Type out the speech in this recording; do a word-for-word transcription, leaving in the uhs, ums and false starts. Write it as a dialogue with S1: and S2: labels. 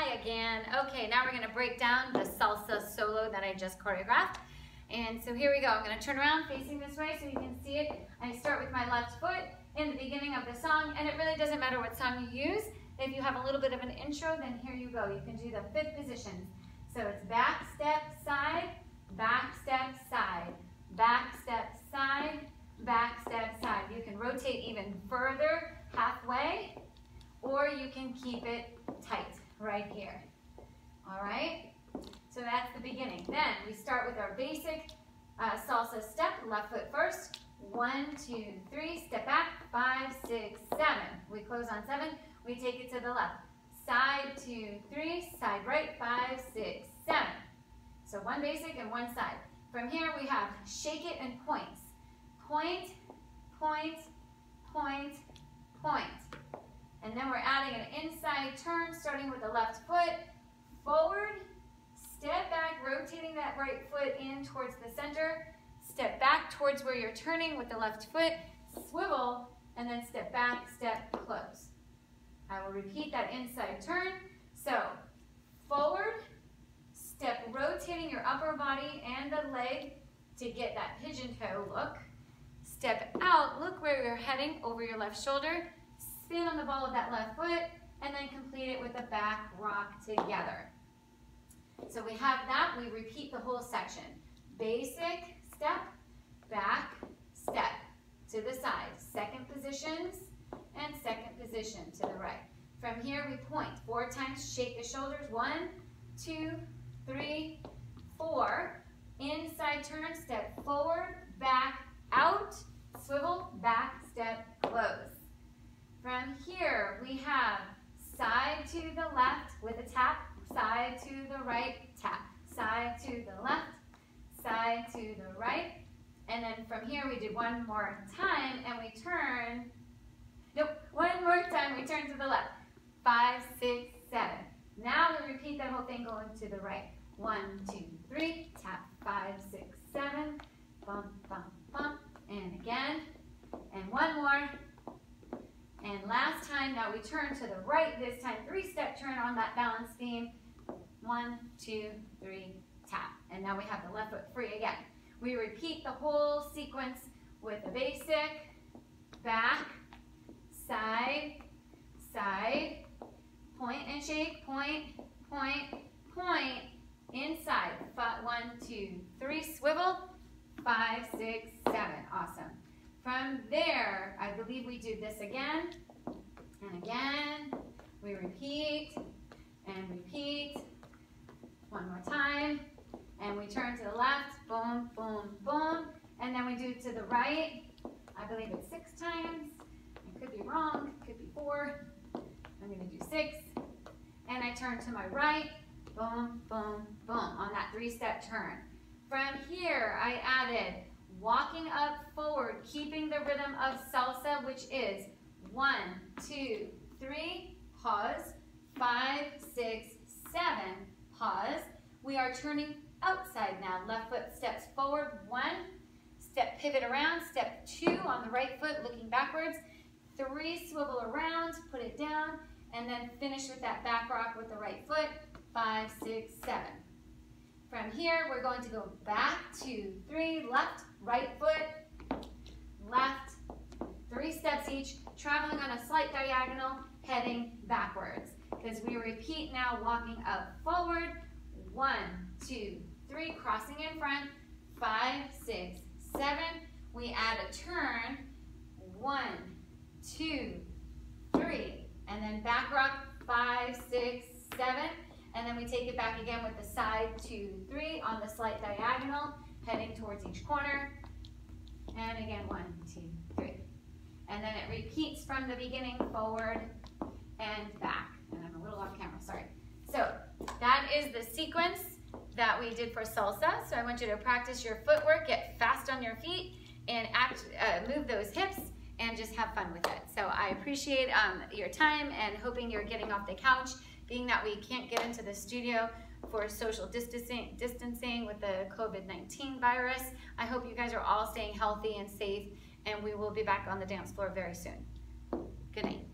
S1: again. Okay, now we're gonna break down the salsa solo that I just choreographed. And so here we go. I'm gonna turn around facing this way so you can see it. I start with my left foot in the beginning of the song, and it really doesn't matter what song you use. If you have a little bit of an intro, then here you go. You can do the fifth position. So it's back, step, side, back, step, side, back, step, side, back, step, side. You can rotate even further, halfway, or you can keep it tight right here. All right? So that's the beginning. Then we start with our basic uh, salsa step, left foot first. One, two, three, step back, five, six, seven. We close on seven, we take it to the left. Side, two, three, side right, five, six, seven. So one basic and one side. From here we have shake it and points. Point, point, point, point. And then we're adding an inside turn, starting with the left foot, forward, step back, rotating that right foot in towards the center, step back towards where you're turning with the left foot, swivel, and then step back, step, close. I will repeat that inside turn. So, forward, step rotating your upper body and the leg to get that pigeon toe look. Step out, look where you're heading over your left shoulder, spin on the ball of that left foot, and then complete it with a back rock together. So we have that, we repeat the whole section. Basic, step, back, step, to the side. Second positions, and second position to the right. From here we point four times, shake the shoulders, one, two, three, four. Inside turn, step forward, back, out, swivel, back, step, close. From here, we have side to the left with a tap, side to the right, tap, side to the left, side to the right. And then from here, we do one more time and we turn, nope, one more time, we turn to the left. Five, six, seven. Now we repeat that whole thing going to the right. One, two, three, tap, five, six, seven, bump, bump, bump, and again, and one more. And last time, now we turn to the right, this time three-step turn on that balance beam. One, two, three, tap. And now we have the left foot free again. We repeat the whole sequence with a basic, back, side, side, point and shake, point, point, point, inside. One, two, three, swivel, five, six, seven. Awesome. From there, I believe we do this again and again. We repeat and repeat. One more time. And we turn to the left. Boom, boom, boom. And then we do to the right. I believe it's six times. I could be wrong. It could be four. I'm going to do six. And I turn to my right. Boom, boom, boom on that three-step turn. From here, I added walking up forward, keeping the rhythm of salsa, which is one, two, three, pause, five, six, seven, pause. We are turning outside now. Left foot steps forward, one, step pivot around, step two on the right foot, looking backwards, three, swivel around, put it down, and then finish with that back rock with the right foot, five, six, seven. From here, we're going to go back, two, three, left, right foot, left, three steps each, traveling on a slight diagonal, heading backwards. Because we repeat now, walking up forward, one, two, three, crossing in front, five, six, seven. We add a turn, one, two, three, and then back rock, five, six, seven. And then we take it back again with the side, two, three, on the slight diagonal, heading towards each corner. And again, one, two, three. And then it repeats from the beginning, forward and back. And I'm a little off camera, sorry. So that is the sequence that we did for salsa. So I want you to practice your footwork, get fast on your feet, and act, uh, move those hips, and just have fun with it. So I appreciate um, your time and hoping you're getting off the couch. Being that we can't get into the studio for social distancing, distancing with the COVID nineteen virus, I hope you guys are all staying healthy and safe, and we will be back on the dance floor very soon. Good night.